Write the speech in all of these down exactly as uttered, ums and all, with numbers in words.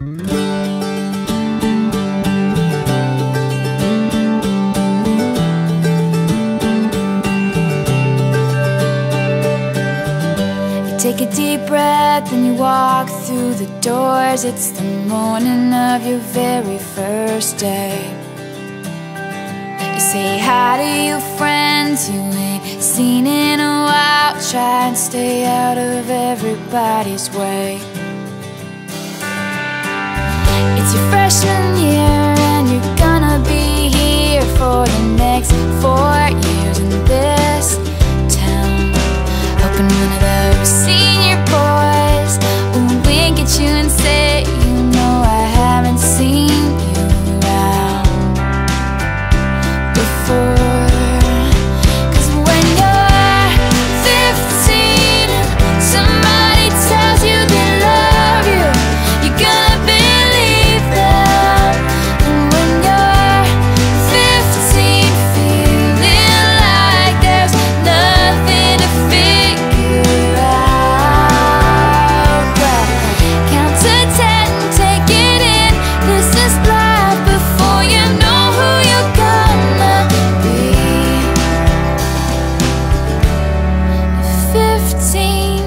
Take a deep breath and you walk through the doors. It's the morning of your very first day. You say hi to your friends you ain't seen in a while. Try and stay out of everybody's way. It's your freshman year and you're gonna be here for the next four years in this town. Hoping one of those senior boys will wink at you and say, you know I haven't seen you around before. Cause when you're fifteen and somebody tells you they love you, you're gonna believe them. And when you're fifteen feeling like there's nothing to figure out, but count to ten, take it in. This is life before you know who you're gonna be. Fifteen.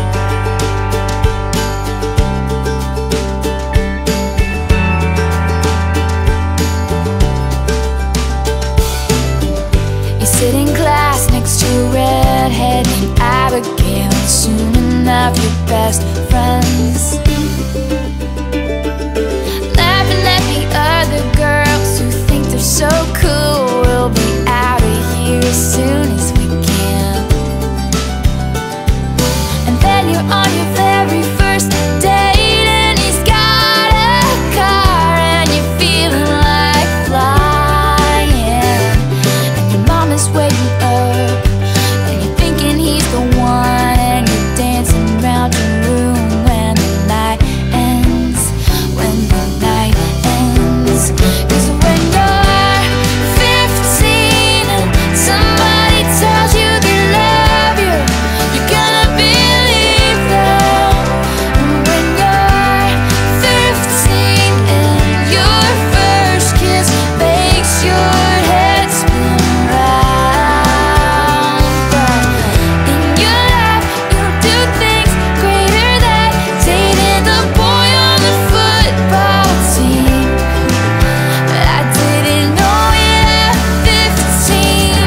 You sit in class next to a redhead named Abigail, and soon enough your best friends. Laughing at the other girls who think they're so cool. We'll be out of here as soon as we can. And then you're on your very first date and he's got a car and you're feeling like flying. And your mom is waiting up and you're thinking he's the one, and you're dancing around your room when the night ends, when the night ends. Cause when you're fifteen and somebody tells you they love you, you're gonna believe them. And when you're fifteen and your first kiss makes your head spin round, but in your life you'll do things greater than dating the boy on the football team. But I didn't know it at fifteen.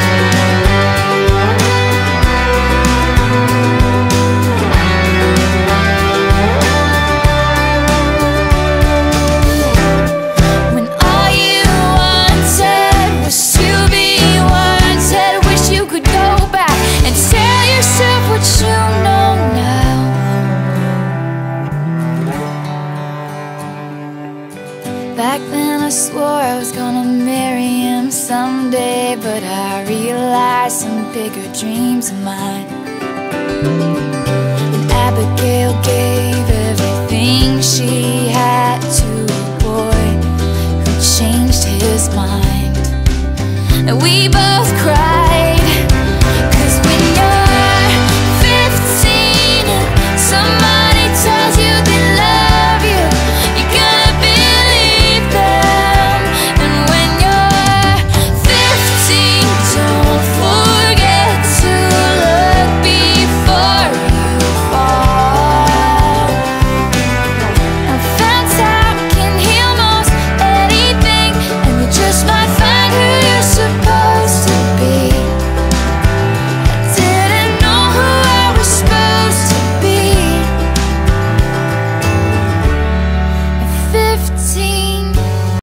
When all you wanted was to be wanted, wish you could go back and tell yourself what you know now. Back then I swore I was gonna marry him someday, but I realized some bigger dreams of mine. And Abigail gave